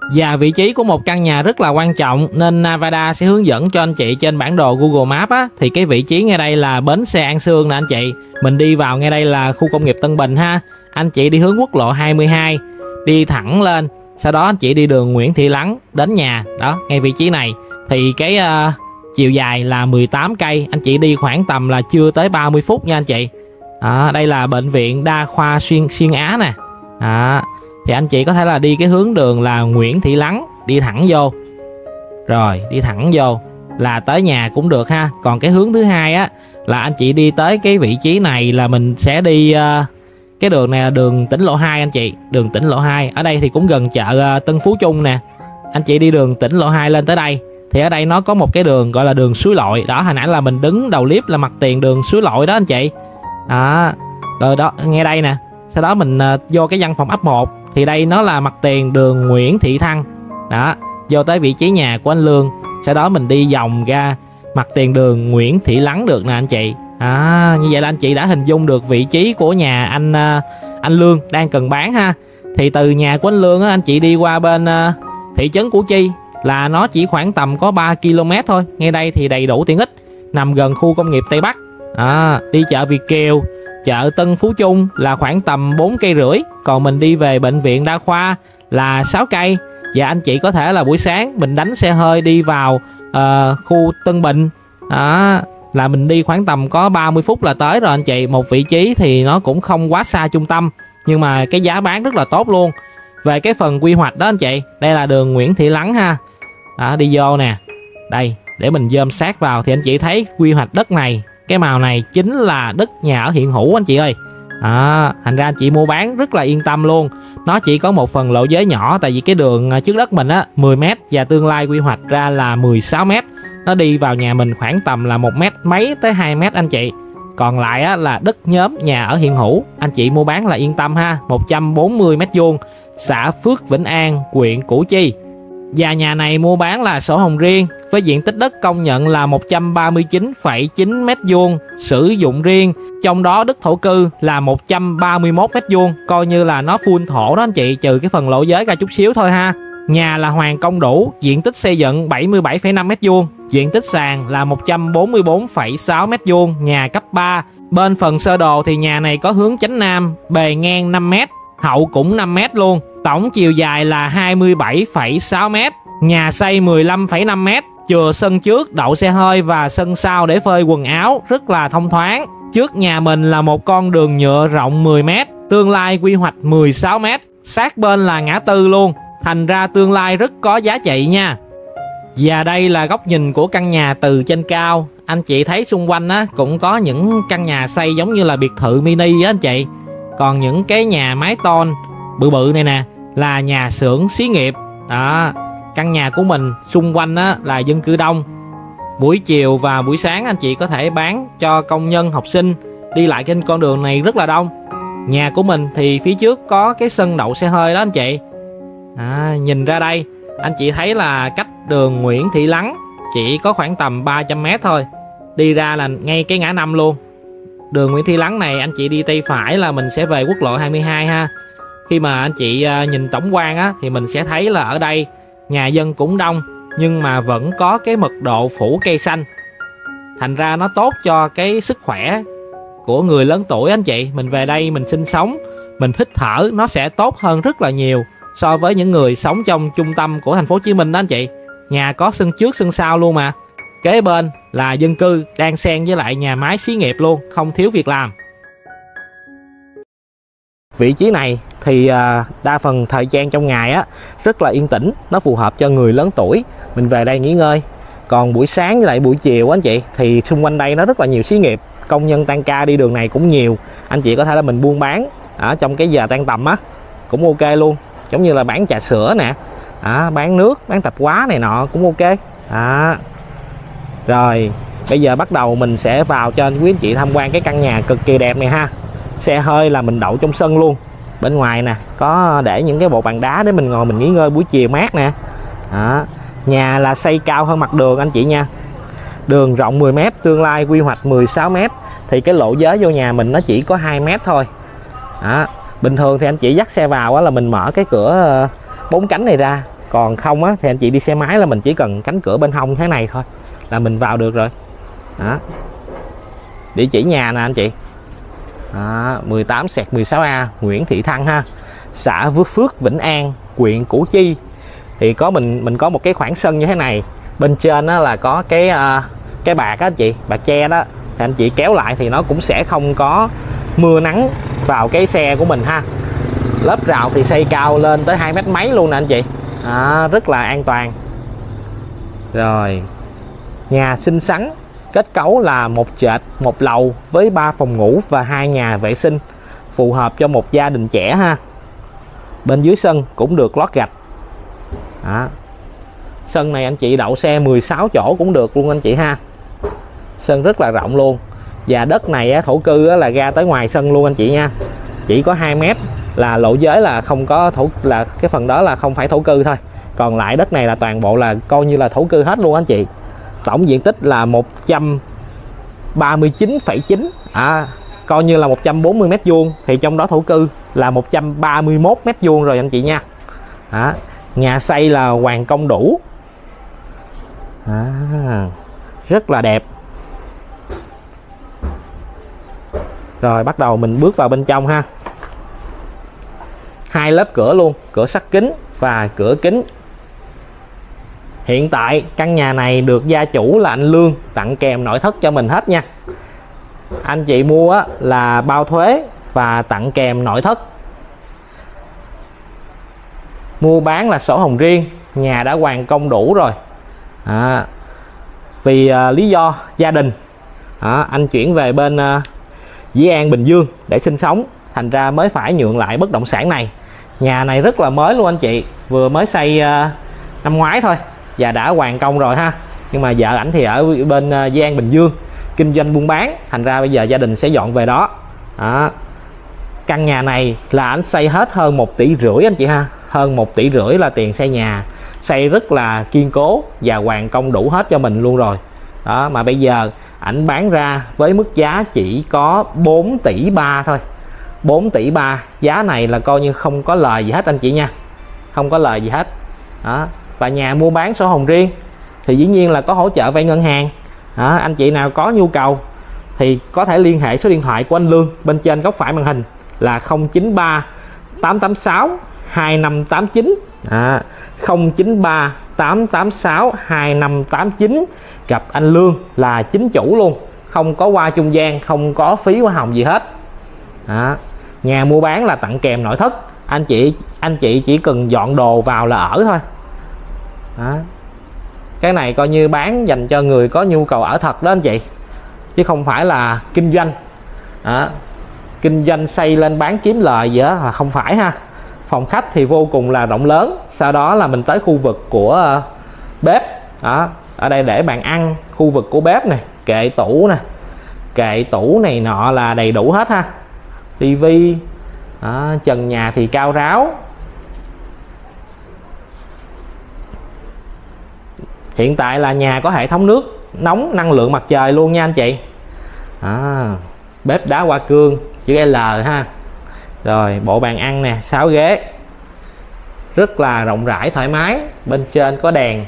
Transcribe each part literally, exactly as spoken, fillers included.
Và vị trí của một căn nhà rất là quan trọng nên Navada sẽ hướng dẫn cho anh chị trên bản đồ Google Maps á, thì cái vị trí ngay đây là bến xe An Sương nè anh chị. Mình đi vào ngay đây là khu công nghiệp Tân Bình ha. Anh chị đi hướng quốc lộ hai mươi hai, đi thẳng lên, sau đó anh chị đi đường Nguyễn Thị Lắng đến nhà. Đó, ngay vị trí này thì cái uh, chiều dài là mười tám cây, anh chị đi khoảng tầm là chưa tới ba mươi phút nha anh chị. À, đây là bệnh viện đa khoa xuyên xuyên Á nè. À, thì anh chị có thể là đi cái hướng đường là Nguyễn Thị Lắng, đi thẳng vô. Rồi, đi thẳng vô là tới nhà cũng được ha. Còn cái hướng thứ hai á là anh chị đi tới cái vị trí này là mình sẽ đi uh, cái đường này là đường tỉnh lộ hai anh chị, đường tỉnh lộ hai. Ở đây thì cũng gần chợ uh, Tân Phú Trung nè. Anh chị đi đường tỉnh lộ hai lên tới đây thì ở đây nó có một cái đường gọi là đường Suối Lội. Đó, hồi nãy là mình đứng đầu clip là mặt tiền đường Suối Lội đó anh chị. Đó, rồi đó, nghe đây nè. Sau đó mình uh, vô cái văn phòng ấp một thì đây nó là mặt tiền đường Nguyễn Thị Thăng. Đó, vô tới vị trí nhà của anh Lương. Sau đó mình đi vòng ra mặt tiền đường Nguyễn Thị Lắng được nè anh chị. À, như vậy là anh chị đã hình dung được vị trí của nhà anh uh, anh Lương đang cần bán ha. Thì từ nhà của anh Lương á, anh chị đi qua bên uh, thị trấn Củ Chi là nó chỉ khoảng tầm có ba ki lô mét thôi. Ngay đây thì đầy đủ tiện ích, nằm gần khu công nghiệp Tây Bắc. À, đi chợ Việt Kiều, chợ Tân Phú Trung là khoảng tầm bốn cây rưỡi. Còn mình đi về bệnh viện đa khoa là sáu cây. Và anh chị có thể là buổi sáng mình đánh xe hơi đi vào uh, khu Tân Bình. Đó, là mình đi khoảng tầm có ba mươi phút là tới rồi anh chị. Một vị trí thì nó cũng không quá xa trung tâm, nhưng mà cái giá bán rất là tốt luôn. Về cái phần quy hoạch đó anh chị, đây là đường Nguyễn Thị Lắng ha. Đó, đi vô nè. Đây, để mình zoom sát vào thì anh chị thấy quy hoạch đất này, cái màu này chính là đất nhà ở hiện hữu anh chị ơi. À, thành ra anh chị mua bán rất là yên tâm luôn. Nó chỉ có một phần lộ giới nhỏ, tại vì cái đường trước đất mình á mười mét và tương lai quy hoạch ra là mười sáu mét. Nó đi vào nhà mình khoảng tầm là một mét mấy tới hai mét anh chị. Còn lại á, là đất nhóm nhà ở hiện hữu. Anh chị mua bán là yên tâm ha. Một trăm bốn mươi mét vuông, xã Phước Vĩnh An, huyện Củ Chi. Và nhà này mua bán là sổ hồng riêng với diện tích đất công nhận là một trăm ba mươi chín phẩy chín mét vuông, sử dụng riêng. Trong đó đất thổ cư là một trăm ba mươi mốt mét vuông, coi như là nó full thổ đó anh chị, trừ cái phần lộ giới ra chút xíu thôi ha. Nhà là hoàn công đủ, diện tích xây dựng bảy mươi bảy phẩy năm mét vuông, diện tích sàn là một trăm bốn mươi bốn phẩy sáu mét vuông, nhà cấp ba. Bên phần sơ đồ thì nhà này có hướng chánh nam, bề ngang năm mét, hậu cũng năm mét luôn. Tổng chiều dài là hai mươi bảy phẩy sáu mét, nhà xây mười lăm phẩy năm mét, chừa sân trước đậu xe hơi và sân sau để phơi quần áo rất là thông thoáng. Trước nhà mình là một con đường nhựa rộng mười mét, tương lai quy hoạch mười sáu mét, sát bên là ngã tư luôn. Thành ra tương lai rất có giá trị nha. Và đây là góc nhìn của căn nhà từ trên cao. Anh chị thấy xung quanh á cũng có những căn nhà xây giống như là biệt thự mini á anh chị. Còn những cái nhà mái tôn bự bự này nè là nhà xưởng xí nghiệp. Đó, căn nhà của mình xung quanh á là dân cư đông. Buổi chiều và buổi sáng anh chị có thể bán cho công nhân, học sinh đi lại trên con đường này rất là đông. Nhà của mình thì phía trước có cái sân đậu xe hơi đó anh chị. À, nhìn ra đây anh chị thấy là cách đường Nguyễn Thị Lắng chỉ có khoảng tầm ba trăm mét thôi. Đi ra là ngay cái ngã năm luôn. Đường Nguyễn Thị Lắng này anh chị đi tay phải là mình sẽ về quốc lộ hai mươi hai ha. Khi mà anh chị nhìn tổng quan á thì mình sẽ thấy là ở đây nhà dân cũng đông, nhưng mà vẫn có cái mật độ phủ cây xanh. Thành ra nó tốt cho cái sức khỏe của người lớn tuổi anh chị. Mình về đây mình sinh sống, mình hít thở nó sẽ tốt hơn rất là nhiều so với những người sống trong trung tâm của thành phố Hồ Chí Minh đó anh chị. Nhà có sân trước sân sau luôn mà. Kế bên là dân cư đang xen với lại nhà máy xí nghiệp luôn, không thiếu việc làm. Vị trí này thì đa phần thời gian trong ngày á rất là yên tĩnh, nó phù hợp cho người lớn tuổi mình về đây nghỉ ngơi. Còn buổi sáng với lại buổi chiều anh chị thì xung quanh đây nó rất là nhiều xí nghiệp, công nhân tan ca đi đường này cũng nhiều. Anh chị có thể là mình buôn bán ở trong cái giờ tan tầm á cũng ok luôn, giống như là bán trà sữa nè, à, bán nước, bán tạp hóa này nọ cũng ok. À, rồi bây giờ bắt đầu mình sẽ vào cho quý anh chị tham quan cái căn nhà cực kỳ đẹp này ha. Xe hơi là mình đậu trong sân luôn. Bên ngoài nè có để những cái bộ bàn đá để mình ngồi mình nghỉ ngơi buổi chiều mát nè. Đó. Nhà là xây cao hơn mặt đường anh chị nha. Đường rộng mười mét, tương lai quy hoạch mười sáu mét. Thì cái lộ giới vô nhà mình nó chỉ có hai mét thôi. Đó. Bình thường thì anh chị dắt xe vào là mình mở cái cửa bốn cánh này ra, Còn không á thì anh chị đi xe máy là mình chỉ cần cánh cửa bên hông thế này thôi là mình vào được rồi. Đó. Địa chỉ nhà nè anh chị. Đó, mười tám mười sáu A Nguyễn Thị Thăng ha, xã Phước Phước, Vĩnh An, huyện Củ Chi. Thì có mình mình có một cái khoảng sân như thế này. Bên trên đó là có cái uh, cái bạc á anh chị, bạc che đó. Thì anh chị kéo lại thì nó cũng sẽ không có mưa nắng vào cái xe của mình ha. Lớp rào thì xây cao lên tới hai mét mấy luôn nè anh chị. Đó, rất là an toàn. Rồi, nhà xinh xắn, kết cấu là một trệt một lầu với ba phòng ngủ và hai nhà vệ sinh, phù hợp cho một gia đình trẻ ha. Bên dưới sân cũng được lót gạch. Đó. Sân này anh chị đậu xe mười sáu chỗ cũng được luôn anh chị ha. Sân rất là rộng luôn. Và đất này thổ cư là ra tới ngoài sân luôn anh chị nha. Chỉ có hai mét là lộ giới là không có thổ, là cái phần đó là không phải thổ cư thôi. Còn lại đất này là toàn bộ là coi như là thổ cư hết luôn anh chị. Tổng diện tích là một trăm ba mươi chín phẩy chín, à, coi như là một trăm bốn mươi mét vuông, thì trong đó thổ cư là một trăm ba mươi mốt mét vuông rồi anh chị nha. Đó. Nhà xây là hoàn công đủ. À, rất là đẹp. Rồi bắt đầu mình bước vào bên trong ha. Hai lớp cửa luôn, cửa sắt kính và cửa kính. Hiện tại căn nhà này được gia chủ là anh Lương tặng kèm nội thất cho mình hết nha. Anh chị mua á, là bao thuế và tặng kèm nội thất. Mua bán là sổ hồng riêng, nhà đã hoàn công đủ rồi. À, vì à, lý do gia đình, à, anh chuyển về bên à, Dĩ An, Bình Dương để sinh sống, thành ra mới phải nhượng lại bất động sản này. Nhà này rất là mới luôn anh chị, vừa mới xây à, năm ngoái thôi và đã hoàn công rồi ha. Nhưng mà vợ ảnh thì ở bên à, Dĩ An, Bình Dương kinh doanh buôn bán, thành ra bây giờ gia đình sẽ dọn về đó. Đó. Căn nhà này là anh xây hết hơn một tỷ rưỡi anh chị ha, hơn một tỷ rưỡi là tiền xây nhà, xây rất là kiên cố và hoàn công đủ hết cho mình luôn rồi. Đó, mà bây giờ ảnh bán ra với mức giá chỉ có bốn tỷ ba thôi. bốn tỷ ba, giá này là coi như không có lời gì hết anh chị nha, không có lời gì hết. Đó. Và nhà mua bán sổ hồng riêng thì dĩ nhiên là có hỗ trợ vay ngân hàng. Đó, anh chị nào có nhu cầu thì có thể liên hệ số điện thoại của anh Lương bên trên góc phải màn hình là không chín ba tám tám sáu hai năm tám chín. À, không chín ba tám tám sáu hai năm tám chín. Gặp anh Lương là chính chủ luôn, không có qua trung gian, không có phí hoa hồng gì hết. Đó. Nhà mua bán là tặng kèm nội thất, anh chị anh chị chỉ cần dọn đồ vào là ở thôi. Đó. Cái này coi như bán dành cho người có nhu cầu ở thật đó anh chị, chứ không phải là kinh doanh. Đó. Kinh doanh xây lên bán kiếm lời gì đó là không phải ha. Phòng khách thì vô cùng là rộng lớn. Sau đó là mình tới khu vực của uh, bếp. Đó. Ở đây để bàn ăn, khu vực của bếp này, kệ tủ nè, kệ tủ này nọ là đầy đủ hết ha. Tivi, trần nhà thì cao ráo. Hiện tại là nhà có hệ thống nước nóng năng lượng mặt trời luôn nha anh chị. À, bếp đá hoa cương chữ L ha. Rồi bộ bàn ăn nè, sáu ghế, rất là rộng rãi thoải mái. Bên trên có đèn.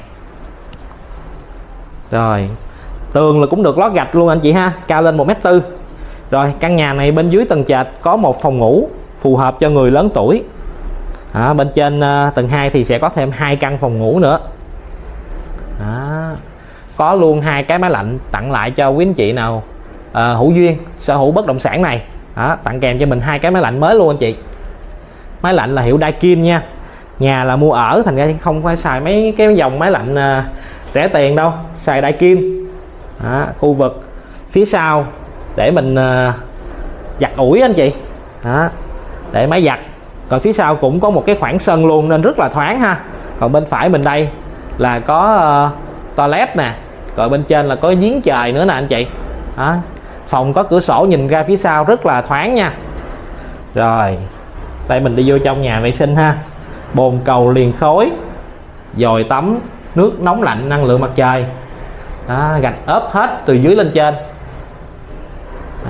Rồi tường là cũng được lót gạch luôn anh chị ha, cao lên một mét tư. Rồi căn nhà này bên dưới tầng trệt có một phòng ngủ phù hợp cho người lớn tuổi. À, bên trên uh, tầng hai thì sẽ có thêm hai căn phòng ngủ nữa. Đó. Có luôn hai cái máy lạnh tặng lại cho quý anh chị nào uh, hữu duyên sở hữu bất động sản này. Đó, tặng kèm cho mình hai cái máy lạnh mới luôn anh chị. Máy lạnh là hiệu Daikin nha. Nhà là mua ở thành ra không phải xài mấy cái dòng máy lạnh uh, rẻ tiền đâu, xài Daikin. Đó, khu vực phía sau để mình uh, giặt ủi anh chị. Đó, để máy giặt. Rồi phía sau cũng có một cái khoảng sân luôn nên rất là thoáng ha. Còn bên phải mình đây là có uh, toilet nè, rồi bên trên là có giếng trời nữa nè anh chị. Đó. Phòng có cửa sổ nhìn ra phía sau rất là thoáng nha. Rồi đây mình đi vô trong nhà vệ sinh ha. Bồn cầu liền khối, dòi tắm nước nóng lạnh năng lượng mặt trời. Đó, gạch ốp hết từ dưới lên trên. Đó.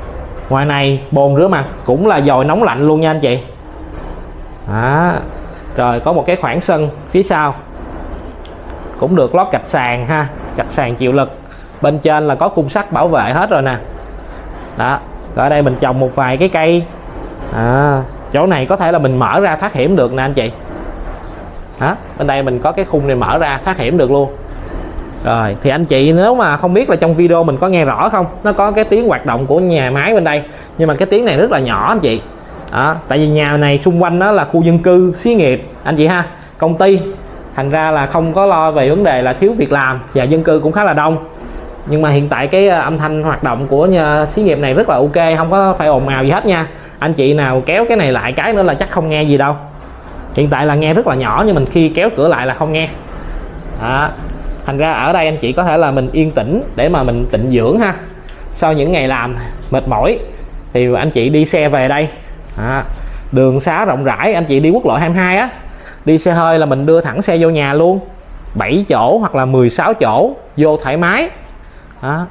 Ngoài này bồn rửa mặt cũng là dòi nóng lạnh luôn nha anh chị. Đó. Rồi có một cái khoảng sân phía sau cũng được lót gạch sàn ha, gạch sàn chịu lực. Bên trên là có khung sắt bảo vệ hết rồi nè. Đó, ở đây mình trồng một vài cái cây. À, chỗ này có thể là mình mở ra thoát hiểm được nè anh chị. Đó, bên đây mình có cái khung này mở ra thoát hiểm được luôn. Rồi thì anh chị nếu mà không biết là trong video mình có nghe rõ không, nó có cái tiếng hoạt động của nhà máy bên đây, nhưng mà cái tiếng này rất là nhỏ anh chị. Đó, tại vì nhà này xung quanh đó là khu dân cư, xí nghiệp anh chị ha, công ty, thành ra là không có lo về vấn đề là thiếu việc làm và dân cư cũng khá là đông. Nhưng mà hiện tại cái âm thanh hoạt động của nhà, xí nghiệp này rất là ok, không có phải ồn ào gì hết nha. Anh chị nào kéo cái này lại cái nữa là chắc không nghe gì đâu. Hiện tại là nghe rất là nhỏ, nhưng mình khi kéo cửa lại là không nghe. Đó, thành ra ở đây anh chị có thể là mình yên tĩnh để mà mình tịnh dưỡng ha. Sau những ngày làm mệt mỏi thì anh chị đi xe về đây. Đó, đường xá rộng rãi, anh chị đi quốc lộ hai mươi hai á, đi xe hơi là mình đưa thẳng xe vô nhà luôn, bảy chỗ hoặc là mười sáu chỗ vô thoải mái. Đó,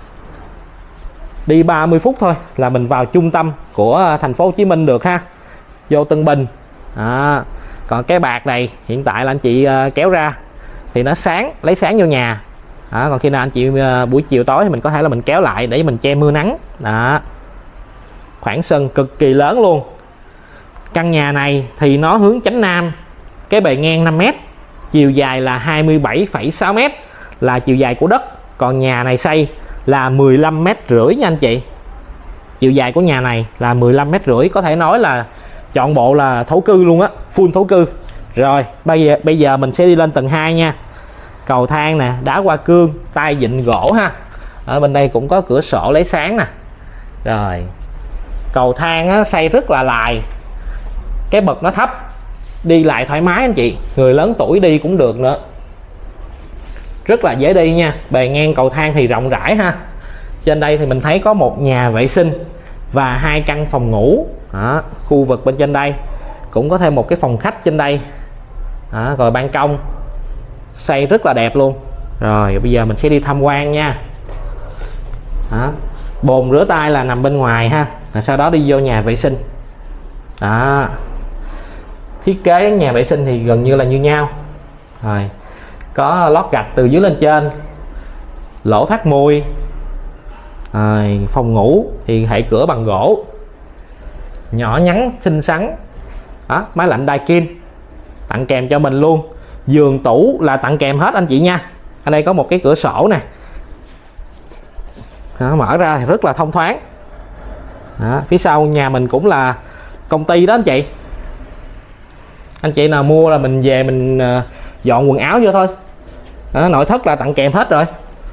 đi ba mươi phút thôi là mình vào trung tâm của thành phố Hồ Chí Minh được ha, vô Tân Bình. Đó, còn cái bạc này hiện tại là anh chị kéo ra thì nó sáng, lấy sáng vô nhà. Đó, còn khi nào anh chị buổi chiều tối thì mình có thể là mình kéo lại để mình che mưa nắng. Đó, khoảng sân cực kỳ lớn luôn. Căn nhà này thì nó hướng chánh nam, cái bề ngang năm mét, chiều dài là hai mươi bảy phẩy sáu mét là chiều dài của đất. Còn nhà này xây là mười lăm mét rưỡi nha anh chị. Chiều dài của nhà này là mười lăm mét rưỡi, có thể nói là chọn bộ là thổ cư luôn á, full thổ cư. Rồi bây giờ bây giờ mình sẽ đi lên tầng hai nha. Cầu thang nè, đá hoa cương, tay vịn gỗ ha. Ở bên đây cũng có cửa sổ lấy sáng nè. Rồi cầu thang á, xây rất là lài, cái bậc nó thấp, đi lại thoải mái anh chị, người lớn tuổi đi cũng được nữa, rất là dễ đi nha. Bề ngang cầu thang thì rộng rãi ha. Trên đây thì mình thấy có một nhà vệ sinh và hai căn phòng ngủ. Đó, khu vực bên trên đây cũng có thêm một cái phòng khách trên đây. Đó, rồi ban công xây rất là đẹp luôn. Rồi bây giờ mình sẽ đi tham quan nha. Đó, bồn rửa tay là nằm bên ngoài ha, rồi sau đó đi vô nhà vệ sinh. Đó, thiết kế nhà vệ sinh thì gần như là như nhau. Rồi có lót gạch từ dưới lên trên, lỗ thoát mùi. Rồi phòng ngủ thì hệ cửa bằng gỗ, nhỏ nhắn xinh xắn. Đó, máy lạnh Daikin tặng kèm cho mình luôn. Giường tủ là tặng kèm hết anh chị nha. Ở đây có một cái cửa sổ nè. Đó, mở ra thì rất là thông thoáng. Đó, phía sau nhà mình cũng là công ty đó anh chị. Anh chị nào mua là mình về mình uh, dọn quần áo vô thôi. Đó, nội thất là tặng kèm hết rồi.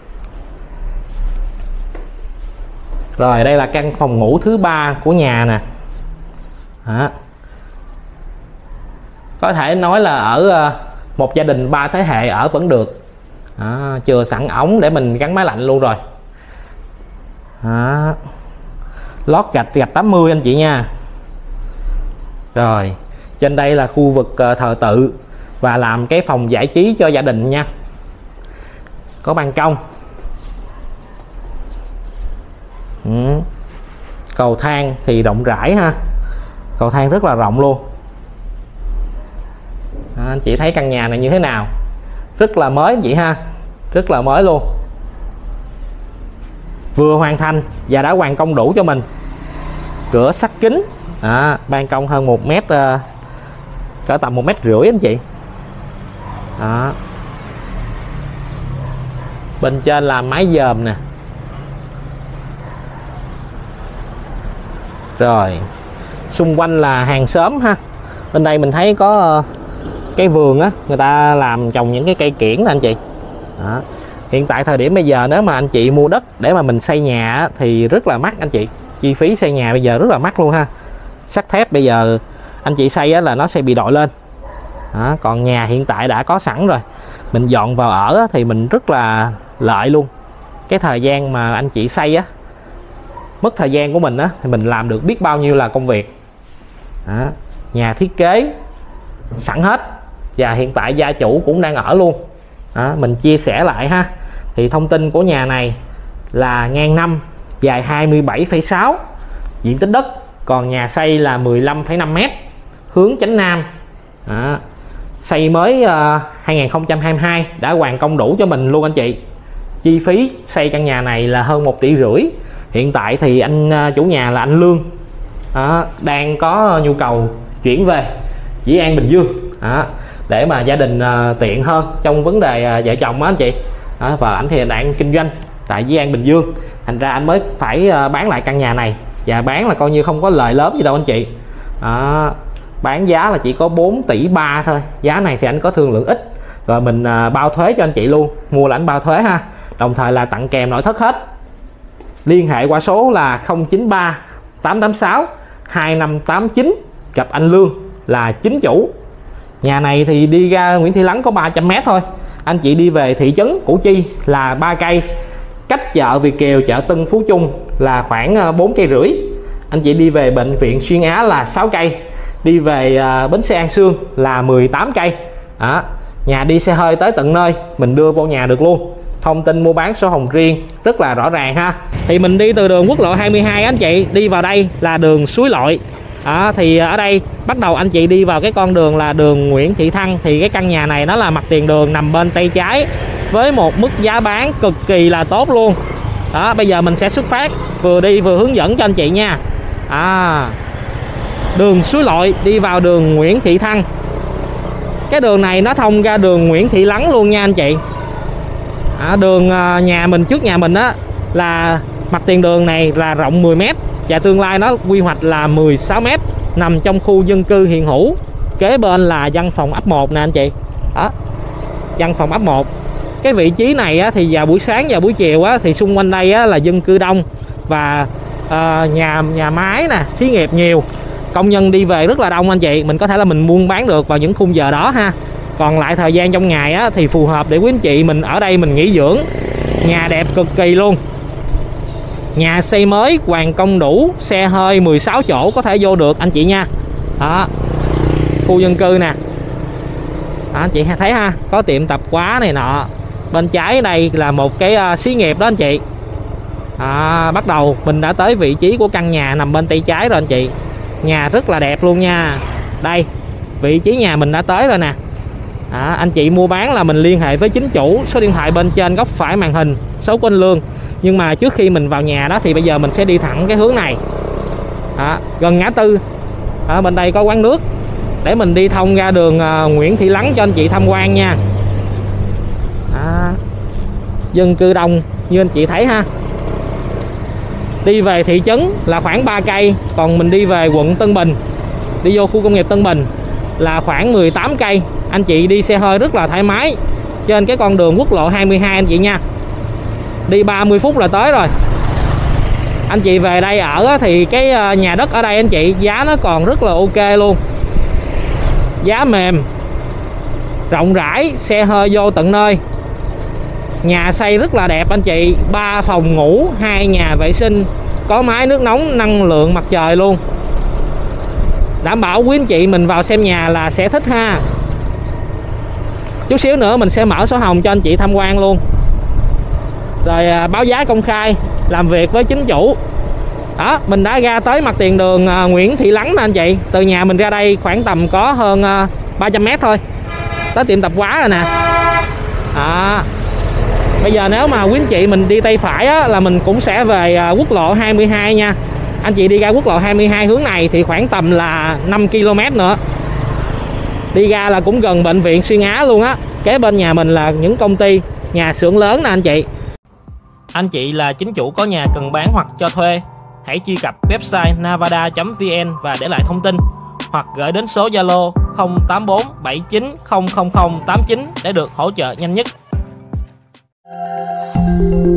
Rồi đây là căn phòng ngủ thứ ba của nhà nè. Đó, có thể nói là ở uh, một gia đình ba thế hệ ở vẫn được. Đó, chừa sẵn ống để mình gắn máy lạnh luôn rồi. Đó, lót gạch gạch tám mươi anh chị nha. Rồi trên đây là khu vực uh, thờ tự và làm cái phòng giải trí cho gia đình nha. Có ban công. Ừ. Cầu thang thì rộng rãi ha, cầu thang rất là rộng luôn. Đó, anh chị thấy căn nhà này như thế nào, rất là mới anh chị ha, rất là mới luôn, vừa hoàn thành và đã hoàn công đủ cho mình. Cửa sắt kính. Đó, ban công hơn một mét, uh, cỡ tầm một mét rưỡi anh chị. Đó, bên trên là mái dòm nè. Rồi xung quanh là hàng xóm ha. Bên đây mình thấy có uh, cái vườn á, người ta làm trồng những cái cây kiểng nè anh chị. Đó, hiện tại thời điểm bây giờ nếu mà anh chị mua đất để mà mình xây nhà á, thì rất là mắc anh chị. Chi phí xây nhà bây giờ rất là mắc luôn ha. Sắt thép bây giờ anh chị xây á, là nó sẽ bị đội lên. Đó, còn nhà hiện tại đã có sẵn rồi, mình dọn vào ở á, thì mình rất là lợi luôn. Cái thời gian mà anh chị xây á, mất thời gian của mình á, thì mình làm được biết bao nhiêu là công việc. Đó, nhà thiết kế sẵn hết và hiện tại gia chủ cũng đang ở luôn. Đó, mình chia sẻ lại ha. Thì thông tin của nhà này là ngang năm, dài hai mươi bảy phẩy sáu diện tích đất, còn nhà xây là mười lăm phẩy năm mét, hướng chánh nam Đó. Xây mới uh, hai không hai hai, đã hoàn công đủ cho mình luôn anh chị. Chi phí xây căn nhà này là hơn một tỷ rưỡi. Hiện tại thì anh uh, chủ nhà là anh Lương, đó, đang có nhu cầu chuyển về Dĩ An, Bình Dương, đó, để mà gia đình uh, tiện hơn trong vấn đề uh, vợ chồng á anh chị. Đó, và anh thì đang kinh doanh tại Dĩ An, Bình Dương, thành ra anh mới phải uh, bán lại căn nhà này, và bán là coi như không có lời lớn gì đâu anh chị. Đó, bán giá là chỉ có bốn tỷ ba thôi. Giá này thì anh có thương lượng ít, rồi mình uh, bao thuế cho anh chị luôn. Mua là anh bao thuế ha, đồng thời là tặng kèm nội thất hết. Liên hệ qua số là không chín ba tám tám sáu hai năm tám chín, gặp anh Lương là chính chủ. Nhà này thì đi ra Nguyễn Thị Lắng có ba trăm mét thôi. Anh chị đi về thị trấn Củ Chi là ba cây, cách chợ Việt Kiều, chợ Tân Phú Trung là khoảng bốn cây rưỡi. Anh chị đi về bệnh viện Xuyên Á là sáu cây, đi về uh, bến xe An Sương là mười tám cây. Đó. Nhà đi xe hơi tới tận nơi, mình đưa vô nhà được luôn. Thông tin mua bán sổ hồng riêng rất là rõ ràng ha. Thì mình đi từ đường quốc lộ hai mươi hai anh chị, đi vào đây là đường Suối Lội. Đó, thì ở đây bắt đầu anh chị đi vào cái con đường là đường Nguyễn Thị Thăng. Thì cái căn nhà này nó là mặt tiền đường, nằm bên tay trái, với một mức giá bán cực kỳ là tốt luôn. Đó, bây giờ mình sẽ xuất phát, vừa đi vừa hướng dẫn cho anh chị nha. À, đường Suối Lội đi vào đường Nguyễn Thị Thăng. Cái đường này nó thông ra đường Nguyễn Thị Lắng luôn nha anh chị. À, đường nhà mình, trước nhà mình á, là mặt tiền đường này là rộng mười mét, và tương lai nó quy hoạch là mười sáu mét, nằm trong khu dân cư hiện hữu. Kế bên là văn phòng ấp một nè anh chị. Đó, văn phòng ấp một. Cái vị trí này á, thì vào buổi sáng và buổi chiều á, thì xung quanh đây á, là dân cư đông, và uh, nhà nhà máy nè, xí nghiệp nhiều, công nhân đi về rất là đông anh chị. Mình có thể là mình buôn bán được vào những khung giờ đó ha. Còn lại thời gian trong ngày á, thì phù hợp để quý anh chị mình ở đây mình nghỉ dưỡng. Nhà đẹp cực kỳ luôn. Nhà xây mới, hoàn công đủ, xe hơi mười sáu chỗ có thể vô được anh chị nha. Đó, khu dân cư nè. Đó, anh chị thấy ha, có tiệm tạp hóa này nọ. Bên trái đây là một cái uh, xí nghiệp đó anh chị. À, bắt đầu mình đã tới vị trí của căn nhà nằm bên tay trái rồi anh chị. Nhà rất là đẹp luôn nha. Đây, vị trí nhà mình đã tới rồi nè. À, anh chị mua bán là mình liên hệ với chính chủ, số điện thoại bên trên góc phải màn hình, số của anh Lương. Nhưng mà trước khi mình vào nhà đó thì bây giờ mình sẽ đi thẳng cái hướng này. À, gần ngã tư, ở bên đây có quán nước, để mình đi thông ra đường uh, Nguyễn Thị Lắng cho anh chị tham quan nha. À, dân cư đông như anh chị thấy ha. Đi về thị trấn là khoảng ba cây, còn mình đi về quận Tân Bình, đi vô khu công nghiệp Tân Bình là khoảng mười tám cây. Anh chị đi xe hơi rất là thoải mái trên cái con đường quốc lộ hai mươi hai anh chị nha. Đi ba mươi phút là tới rồi. Anh chị về đây ở thì cái nhà đất ở đây anh chị, giá nó còn rất là ok luôn. Giá mềm, rộng rãi, xe hơi vô tận nơi. Nhà xây rất là đẹp anh chị, ba phòng ngủ, hai nhà vệ sinh, có máy nước nóng, năng lượng mặt trời luôn. Đảm bảo quý anh chị mình vào xem nhà là sẽ thích ha. Chút xíu nữa mình sẽ mở sổ hồng cho anh chị tham quan luôn. Rồi báo giá công khai, làm việc với chính chủ. Đó, mình đã ra tới mặt tiền đường Nguyễn Thị Lắng nè anh chị. Từ nhà mình ra đây khoảng tầm có hơn ba trăm mét thôi, tới tiệm tạp hóa rồi nè. Đó. Bây giờ nếu mà quý anh chị mình đi tay phải á, là mình cũng sẽ về quốc lộ hai mươi hai nha. Anh chị đi ra quốc lộ hai mươi hai hướng này thì khoảng tầm là năm ki lô mét nữa. Đi ra là cũng gần bệnh viện Xuyên Á luôn á. Kế bên nhà mình là những công ty, nhà xưởng lớn nè anh chị. Anh chị là chính chủ có nhà cần bán hoặc cho thuê, hãy truy cập website navada chấm vn và để lại thông tin, hoặc gửi đến số Zalo không tám bốn bảy chín không không không tám chín để được hỗ trợ nhanh nhất.